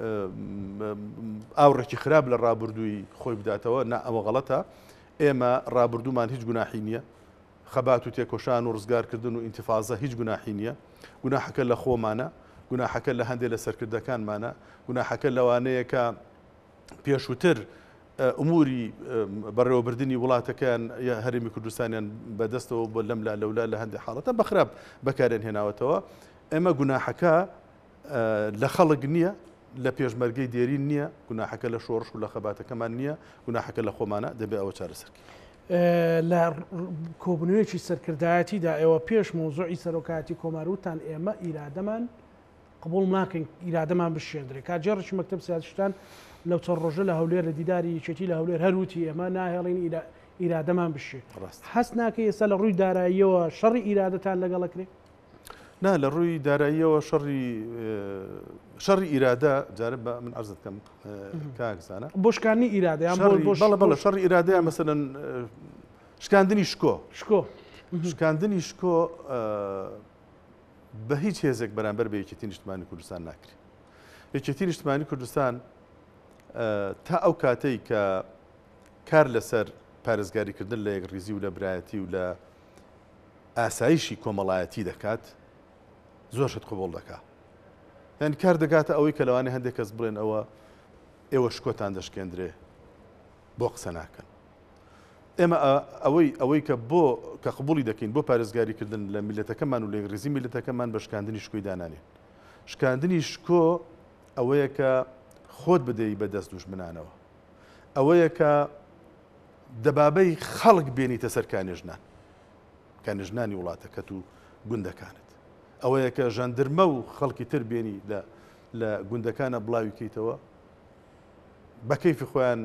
ئاوڕێکی خراپ لە ڕابردووی خۆی بداتەوە نا ئەوە غەڵەتە ئێمە ڕابردوومان هیچ گوناحی نییە خەبات و تێکۆشان و ڕزگارکردن و ئینتیفازە هیچ گوناحی نییە گوناحەکە لە خۆمانە گوناحەکە لە هەندێک لە سەرکردەکانمانە گوناحەکە لەوانەیە کە پێشووتر ئوموری بەڕێوەبردننی وڵاتەکان یا هەرێمی کوردستانیان بەدەستەوە بۆ لەم لا لەولا لە هەندێک حاڵەتە بەخراپ بەکارێن هێناوەتەوە ئێمە گوناحەکە لە خەڵک نییە لە پێشمەرگەی دێرین نییە گوناحەکە لە شۆڕش و لە خەباتەکەمان نییە گوناحەکە لە خۆمانە دەبێت ئەوە چارەسەرکە لە کۆبنوویەکی سەرکردایەتیدا ئێوە پێش مۆزوعی سەرۆکاتی کۆماروتان ئێمە ئیرادەمان قبول ناکەین ئیرادەمان بشێندرێت کاتژێڕێکی مەکتەب سیاسیستان لەو چەند ڕۆژە لە هەولێر لە دیداری یەکێتی لە هەولێر هەروتی ئێمە ناهێڵین ئیرادەمان بشێ هەست ناکە ئێستا لە ڕووی داراییەوە شەڕی ئیرادەتان لەگەڵەکرێ نا لە ڕووی داراییەوە شەڕی شەڕی ئیرادە جارە بە من عەرزت کەم کاکزانە بۆشکانی ئیرادەیان بەڵە بەڵە شەڕی ئیرادەیە مەسەلەن شکاندنی شکۆ شکۆ شکاندنی شکۆ بە هیچ هێزێک بەرامبەر بە یەکێتی نیشتیمانی کوردستان ناکرێت یەکێتی نیشتیمانی کوردستان تا ئەو کاتەی کە کار لەسەر پارێزگاریکردن لە یەکڕیزی و لە برایەتی و لە ئاسایشی کۆمەڵایەتی دەکات زۆرشت قبول دەکات یعنی کار دەگاتە ئەوەی کە لەوانەیە هەندێک کەس بڵێن ئەوە ئێوە شکۆتان دەشکێندرێ بۆ قسە ناکەن ئێمە ئەوەی ئەوەی کە بۆ کە قبولی دەکەین بۆ پارێزگاریکردن لە میلەتەکەمان و لە یەکڕیزی میلەتەکەمان بە شکاندنی شکۆی دانانێن شکاندنی شکۆ ئەوەیە کە خۆت بدەی بەدەست دوژمنانەوە ئەوەیە کە دەبابەی خەڵک بێنیتە سەر کانێژنان کانێژنانی وڵاتەکەت و گوندەکانت ئەوەیە کە ژاندرمە و خەڵکی تر بێنی لە گوندەکانە بڵاوی کەیتەوە بە کەیفی خۆیان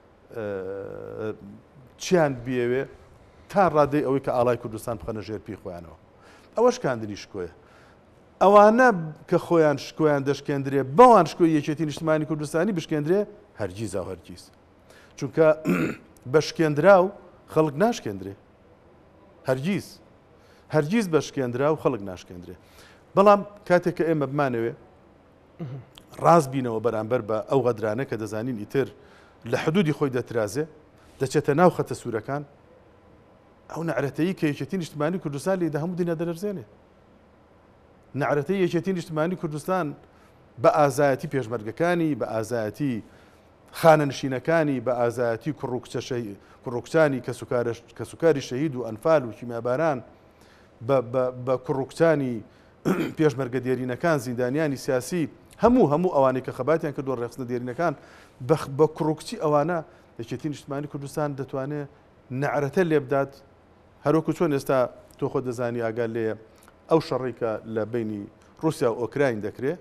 چیان بێوێ تا ڕادەی ئەوەی کە ئاڵای کوردستان بخەنە ژێر پێی خۆیانەوە ئەوە شکاندنی شکۆیە ئەوانە کە خۆیان شکۆیان دەشکێندرێ بەوان شکۆی یەکێتی نیشتیمانی کوردستانی بشکێندرێ هەرگیز ئەو هەرگیز چونکە بە شکێندرا و خەڵک ناشکێندرێ هەرگیز هەرگیز بە شکێندرا و خەڵک ناشکێندرێ بەڵام کاتێک کە ئێمە بمانەوێ ڕاست بینەوە بەرامبەر بە ئەو غەدرانە کە دەزانین ئیتر لە حدودی خۆی دەترازێ دەچێتە ناو خەتە سوورەکان ئەو نەعرەتەیی کە یەکێتی نیشتیمانی کوردستان لێدە هەموو دنیا دەلەرزێنێ نەعرەتەی یەکێتی نیشتیمانی کوردستان بە ئازایەتی پێشمەرگەکانی بە ئازایەتی خانە نشینەکانی بە ئازایەتی کوڕووکچانی کە سوکاری شەهید و ئەنفال و کیمیاباران بە کوڕووکچانی پێشمەرگە دێرینەکان زیندانیانی سیاسی هەموو هەموو ئەوانەی کە خەباتیان کردووە ڕێخستنە دێرینەکان بە کوڕووکچی ئەوانە یەکێتی نیشتیمانی کوردستان دەتوانێت نەعرەتە لێ بدات هەروەکو چۆن ئێستا تۆ خۆ دەزانی ئاگال لێ ئەو شەڕێکە لە بینی رووسیا و ئۆکراین دەکرێت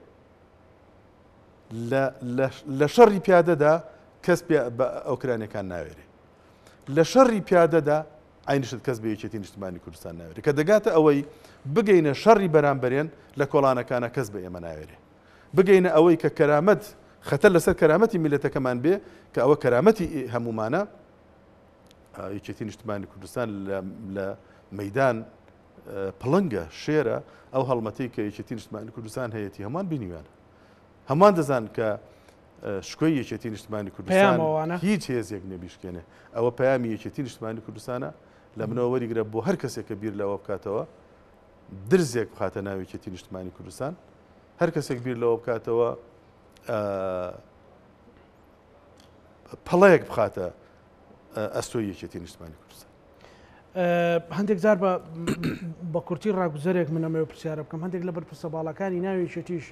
لە شەڕی پیادەدا کەس بە ئۆکرانیەکان ناوێرێ لە شەڕی پیادەدا عینشت کەس بە یەکێتی نیشتیمانی کوردستان ناوێرێ کە دەگاتە ئەوەی بگەینە شەڕی بەرامبەرێن لە کۆڵانەکانە کەس بە ئێمە ناوێرێ بگەینە ئەوەی کە کەرامەت خەتەر لەسەر کەرامەتی میلەتەکەمان بێ کە ئەوە کەرامەتی هەمومانە یەکێتی نیشتیمانی کوردستان لە مەیدان پڵنگە شێرە ئەو هەڵمەتەی کە یەکێتی نیشتیمانی کوردستان هەیەی هەمان بینیوانە هەمان دەزان کە شکۆی یەکێتی نیشتیمانی کوردستان هیچ هێزێک نەبیشکێنێ ئەوە پەیامی یەکێتی نیشتیمانی کوردستانە لە منەوە وەریگرە بۆ هەر کەسێک کە بیر لەوە بکاتەوە درزێک بخاتە ناو یەکێتی نیشتیمانی کوردستان هەر کەسێک بیر لەوە بکاتەوە پەڵەیەک بخاتە ئەستۆی یەکێتی نیشتیمانی کوردستان. هەندێک جار بە کورتی ڕاگوزەرێک منەمەوە پرسیارە بکەم هەندێک لە بەرپرسە باڵەکانی ناوی شتیش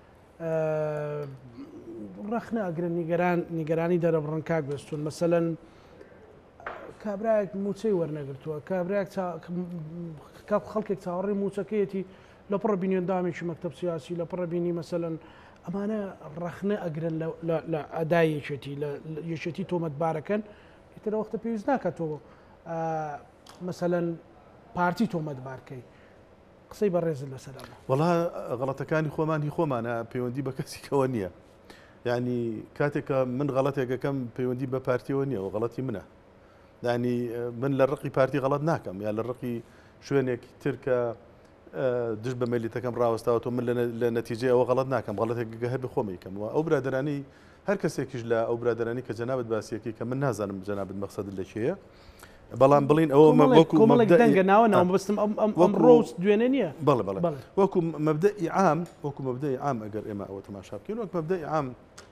ڕەخنە ئەگرن نیگەرانی دەرەبڕن کاک بەستون مەسەلەن کابراایك موچەی وەرنەگرتووە کابراایك خەڵکێک چاوەڕێی موچەکەیەتی لە پڕ بینیێندامێکی مەکتەب سیاسی لە پڕ بینی مەسەلەن ئەمانە ڕەخنە ئەگرن لە ئەدای یەکێتی لە یەکێتی تۆمەتبارەکەن ترە وەختە پێویست ناکاتەوە مەسەلەن پارتی تۆمەتبارکەی قسەی بەڕێزت لەسەرەوە وەڵا غەڵەتەکانی خۆمان هی خۆمانە پەیوەندی بە کەسێکەوە نییە یعنی کاتێکە من غەڵەتێکەکەم پەیوەندی بە پارتیەوە نییە و غەڵەتی منە دانی من لە ڕقی پارتی غەڵەت ناکەم یا لە ڕقی شوێنێکی ترکە دش بە مەلیتەکەم ڕاوەستاوەوە من لە نەتیجێ ئەوە غەڵەت ناکەم غەڵەتێک هەبێ خۆمەیکەمەوە ئەو برادرانی هەر کەسێکیش لە ئەو برادرانی کە جەنابەت باسیەکەی کە من نازانم جەنابەت مەقسەدت لەکێیە بەڵام بڵین ئەوە دەنگە ناوە ناوبستم ئەم ڕۆست دوێنێ نییە بەڵێ بەڵێ وەکو مەبدەئی عام وەکو مەبدەئی عام ئەگەر ئێمە ئەوە تەماشا بکەین وەک مەبدەئی عام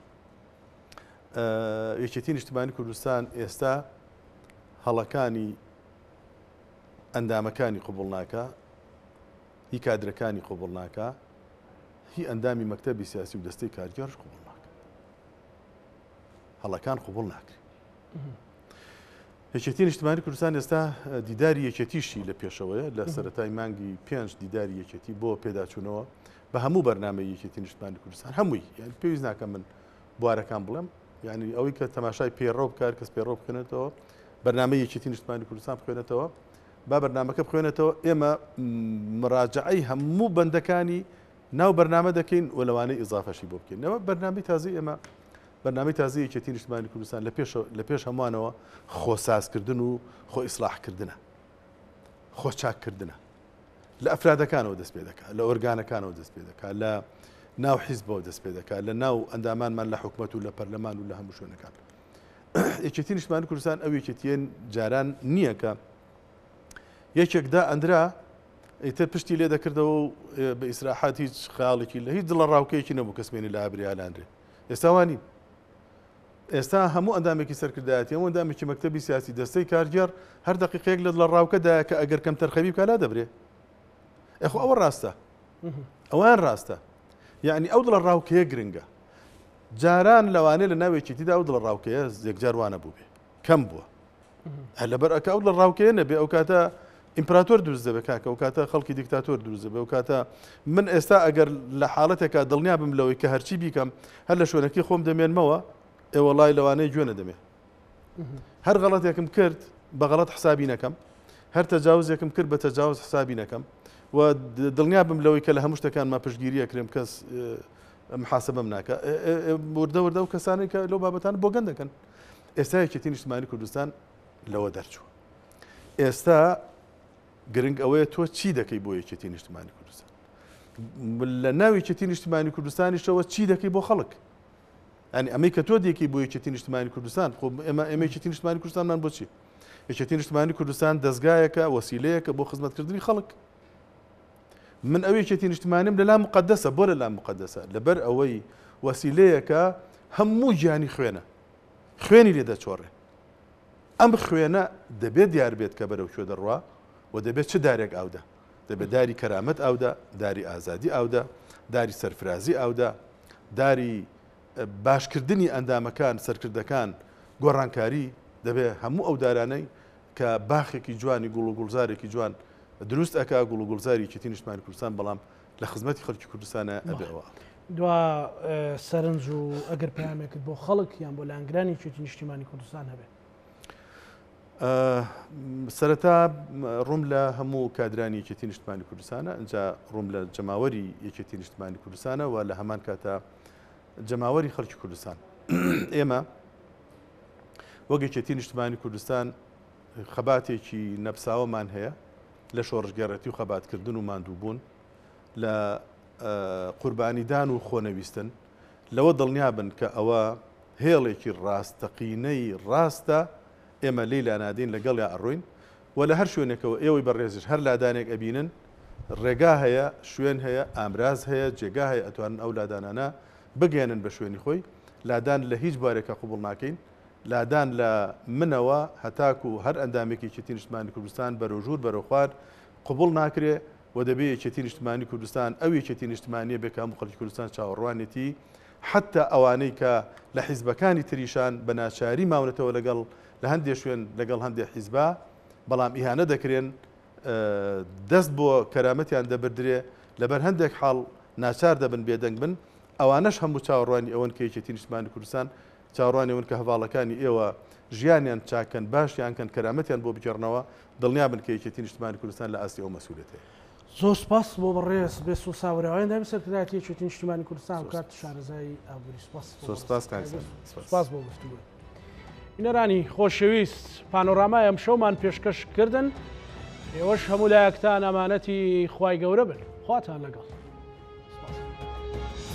یەکێتی نیشتیمانی کوردستان ئێستا هەڵەکانی ئەندامەکانی قوبوڵ ناکە هی کادرەکانی قوبوڵ ناکە هی ئەندامی مەکتەبی سیاسی و دەستەی کارگەڕش قوبوڵ ناکە هەڵەکان قوبوڵ ناکرێت یەکێتی نیشتیمانی کوردستان ئێستا دیداری یەکێتیشی لە پێشەوەیە لە سەرەتای مانگی پێنج دیداری یەکێتی بۆ پێداچوونەوە بە هەموو بەرنامەی یەکێتی نیشتیمانی کوردستان هەمووی یعنی پێویست ناکە من بوارەکان بڵێم یعنی ئەوەی کە تەماشای پێڕۆ بکار کەس پێڕۆ بکەنێتەوە بەرنامەی یەکێتی نیشتیمانی کوردستان بخوێنێتەوە با بەرنامەکە بخوێنێتەوە ئێمە مراجعەی هەموو بەندەکانی ناو بەرنامە دەکەین و لەوانەی ئیزافەشی بۆ بکەینەوە بەرنامەی تازی ئێمە بەرنامەی تازی یەکێتی نیشتیمانی کوردستان لە پێش هەمووانەوە خۆسازکردن و خۆ ئیسلاحکردنە خۆ چاککردنە لە ئەفرادەکانەوە دەست پێ دەکات لە ئۆرگانەکانەوە دەست پێ دەکات لە ناو حیزبەوە دەست پێ دەکات لە ناو ئەندامانمان لە حکومەت و لە پەرلەمان و لە هەموو شوێنەکان یەکێتی نیشتیمانی کوردستان ئەو یەکێتیە جاران نییە کە یەکێکدا ئەندرا ئیتر پشتی لێ دەکردەوە و بە ئیسراحات هیچ خەیاڵێکی لە هیچ دڵە ڕاوکەیەکی نەبوو کەسمێنی لە ئابریالاندرێ ئێستاوانی ئێستا هەموو ئەندامێکی سەرکردایەتی هەموو ئەندامێکی مەکتەبی سیاسی دەستەی کارگەر هەر دقیقەیەک لە دڵە ڕاوکەدایە کە ئەگەر کەم تەرخەبی بکە لا دەبرێ ئەخۆ ئەوە ڕاستە ئەوان ڕاستە یعنی ئەو دڵە ڕاوکەیە گرنگە جاران لەوانەیە لە ناوێکیتیدا ئەو دڵە ڕاوکەیە یەکجار وانە بوو بێ کەم بووە لەبەر ئەکە ئەو دڵە ڕاوکەیە نەبێ ئەو کاتە ئیمپراتۆر دروست دەبێت کاکە ئەو کاتە خەڵکی دیکتاتۆر دروست دەبێت ئەو کاتە من ئێستا ئەگەر لە حاڵەتێکە دڵنیا بم لەوەی کە هەرچی بیکەم هەر لە شوێنەکەی خۆم دەمێنمەوە ئێ وەڵای لەوانەیە گوێنە دەمێ هەر غەڵەتێکم کرد بە غەڵەت حسابی نەکەم هەر تەجاوزێکم کرد بە تەجاوز حسابی نەکەم و دڵنیا بم لەوەی کە لە هەموو شتەکانمان پشتگیریە کرێم کەس محاسبەم ناکە وردە وردە و کەسانی کە لەو بابەتان بۆ گەن دەکەن ئێستا یەکێتی نیشتیمانی کوردستان لەوە دەرچووە ئێستا گرنگ ئەوەیە تۆ چی دەکەی بۆ یەکێتی نیشتیمانی کوردستان لە ناو یەکێتی نیشتیمانی کوردستانیشەوە چی دەکەی بۆ خەڵک ئەنی ئەمەی کە تۆ دێکی بۆ یەکێتی نیشتیمانی کوردستان خۆ ئێمە ئێمە یەکێتی نیشتیمانی کوردستانمان بۆچی یەکێتی نیشتیمانی کوردستان دەستگایەکە وەسیلەیەکە بۆ خزمەتکردنی خەڵک من ئەو یەکێتی نیشتیمانیم لەلا مقدسە بۆ لەلا مقدسە لەبەر ئەوەی وەسیلەیەکە هەموو گیانی خوێنە خوێنی لێ دەچۆڕێ ئەم خوێنە دەبێت دیار بێت کە بەرەو کوێ دەڕوا و دەبێت چه دارێک ئاودا دەبێت داری کەرامەت ئاودا داری ئازادی ئاودا داری سەرفرازی ئاودا داری باشکردنی ئەندامەکان سەرکردەکان گۆڕانکاری دەبێت هەموو ئەو دارانەی کە باخێکی جوانی گوڵ و گوڵزارێکی جوان دروست ئەکا گوڵ و گوڵزاری یەکێتی نیشتیمانی کوردستان بەڵام لە خزمەتی خەڵکی کوردستانە ئەبێەوە دوا سەرنج و ئەگەر پەیامێکت بۆ خەڵک یان بۆ لایەنگرانی یەکێتی نیشتیمانی کوردستان هەبێت سەرەتا ڕووم لە هەموو کادرانی یەکێتی نیشتیمانی کوردستانە ئەجا ڕووم لە جەماوەری یەکێتی نیشتیمانی کوردستانە و لە هەمان کاتە جەماوەری خەڵکی کوردستان ئێمە وەک یەکێتی نیشتیمانی کوردستان خەباتێکی نەپساوەمان هەیە لە شۆڕژگەڕێتی و خەباتکردن و ماندووبوون لە قوربانیدان و خۆنەویستن لەوە دڵنیا بن کە ئەوە هێڵێکی ڕاستەقینەی ڕاستە ئێمە لێی لانادین لەگەڵ یا ئەڕۆین و لە هەر شوێنێکەوە ئێوەی بەڕێزش هەر لادانێک ئەبینن ڕێگا هەیە شوێن هەیە ئامراز هەیە جێگا هەیە ئەتوانن ئەو لادانانە بگەێنن بە شوێنی خۆی لادان لە هیچ بارێکە قوبوڵ ناکەین لادان لە منەوە هەتاکو هەر ئەندامێکی یەکێتی نیشتیمانی کوردستان بەرەوژور بەرەو خوارد قبول ناکرێ و دەبێت یەکێتی نیشتیمانی کوردستان ئەو یەکێتی نیشتیمانیە بێک هەموو خەڵکی کوردستان چاوەڕوانێتی حتا ئەوانەی کە لە حیزبەکانی تریشان بە ناچاری ماونەتەوە لەگەڵ لە هەندێک شوێن لەگەڵ هەندێک حیزبا بەڵام ئیهانە دەکرێن دەست بۆ کەرامەتیان دەبردرێ لەبەر هەندێک حاڵ ناچار دەبن بێدەنگ بن ئەوانەش هەموو چاوەڕوانی ئەوەن کە یەکێتی نیشتیمانی کوردستان چاوەڕوانی ئەوەن کە هەواڵەکانی ئێوە ژیانیان چاکەن باشیان کەن کەرامەتیان بۆ بگەڕنەوە دڵنیا بن کە یەکێتی نیشتیمانی کوردستان لە ئاستی ئەو مەسئولیەتەیە. زۆر سپاس بۆ بەڕێز بێ و ساوەڕێوەیان دەبێت سەرکردایەتی یەکێتی نیشتیمانی کوردستان و کات شارەزای ئابووری سپاس سپاس سپاس بۆ گفتوگۆ. بینەرانی خۆشەویست پانۆرامای ئەم شەومان پێشکەش کردن ئێوەش هەموو لایەکتان ئەمانەتی خوای گەورە بن خواتان لەگەڵ.